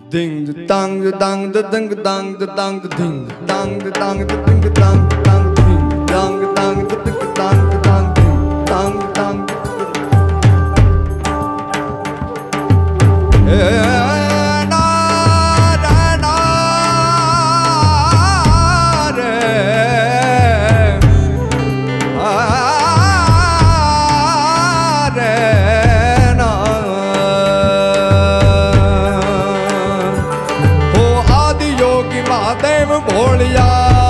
Ding dang dang dang dang dang ding dang dang ding dang dang ding dang dang ding dang dang ding dang dang भोलिया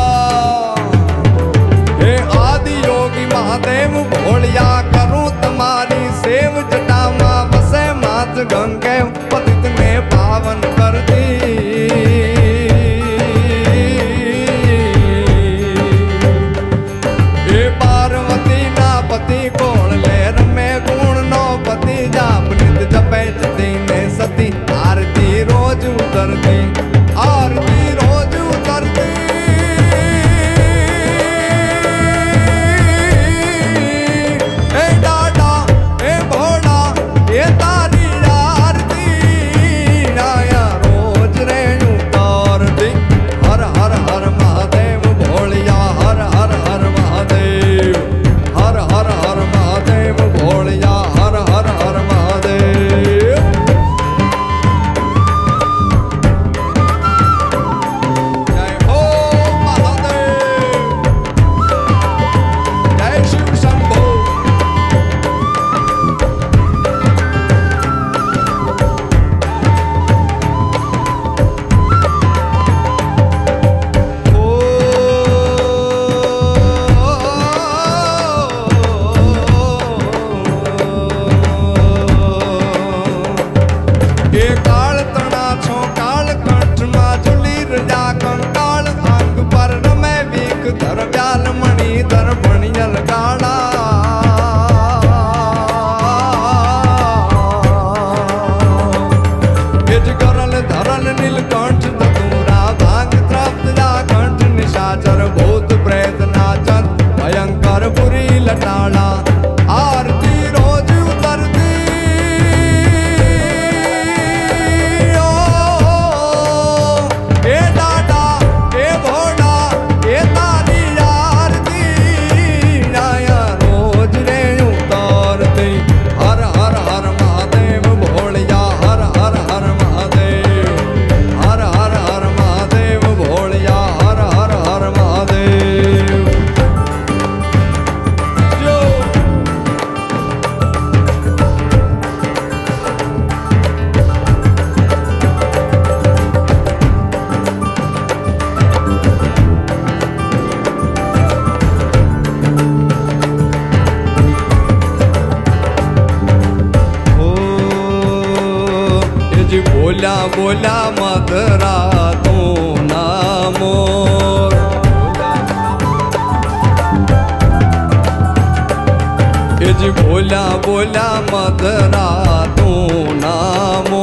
हे आदि योगी महादेव भोलिया करूं तुम्हारी save जटामा बसे मात गंगे पतित में पावन कर दी हे पार्वती ना पति कोण लेर में गुण नो पति जाप नित जपे जती ने सती आरती रोज उतरती आरती रोज उतरती ए डाडा ए भोला ये तारी आरती आया रोज रे उतारती हर हर हर महादेव भोलिया हर हर हर महादेव हर हर हर महादेव भोलिया हर हर हर महादेव बोला मधुरा तू नामो जी बोला बोला मधुरा तू नामो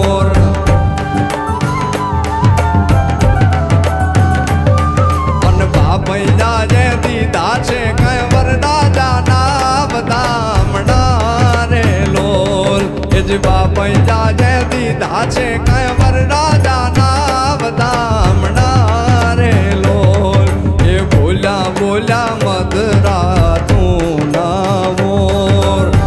अन बाबैया जे दीदा छे कय वरदा जाना बदामणा रे लोल जी बाबैया जे दीदा छे कय वरदा जाना बदामणा रे लोल ये बोला बोला मधुरा तू नामोर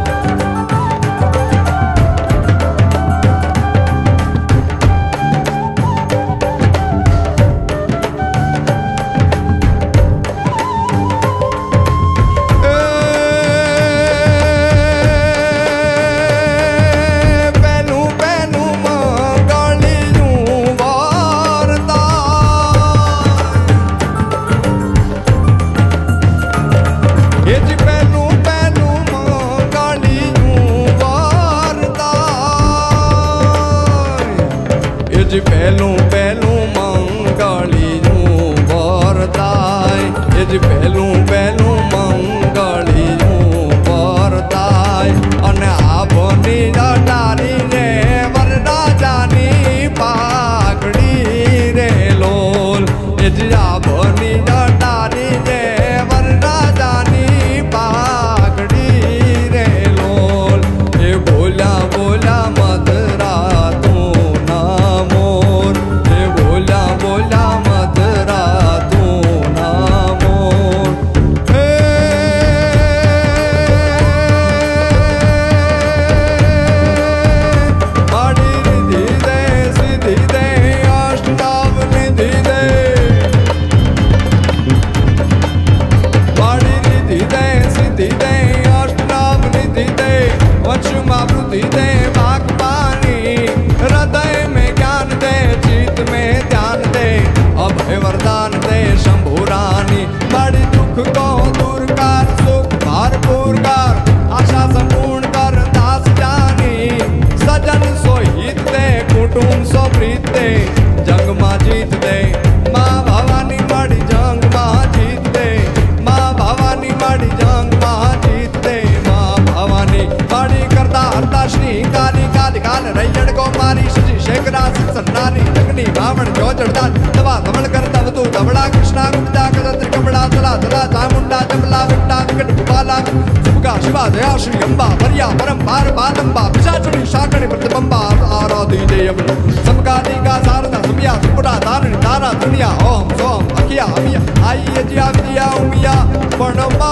जी पहलू पहलू मंगलियों वरदाय ये जी पहलू पहलू मंगलियों वरदाय अने आभनी डारी रे वरदा जानी पागड़ी रे लोल ये जी आभनी डारी रे वरदा जानी पागड़ी रे लोल ये बोला बोला मधुरा तू ना रैयण को मारी शशि शेखरा सन्नारी जगनी बावण जो जड़दान दवा धवल कर तब तू धवड़ा कृष्णा गुप्ता कदत्र कपड़ा तला तला चामुंडा जमला विट्टा विकट गोपाला सुभगा शिवा जया श्री अंबा भरिया परम पार बालंबा पिशाचुनी शाकणी प्रतिबंबा आराधी देव समगानी का सारदा सुमिया सुपुरा तारणी तारा दुनिया ओम सोम अकिया अमिया आई अजिया विजिया उमिया वर्णमा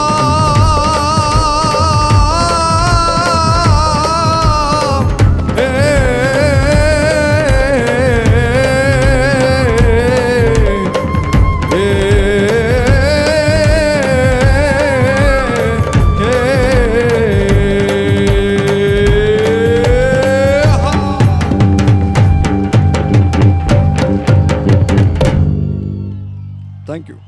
Thank you.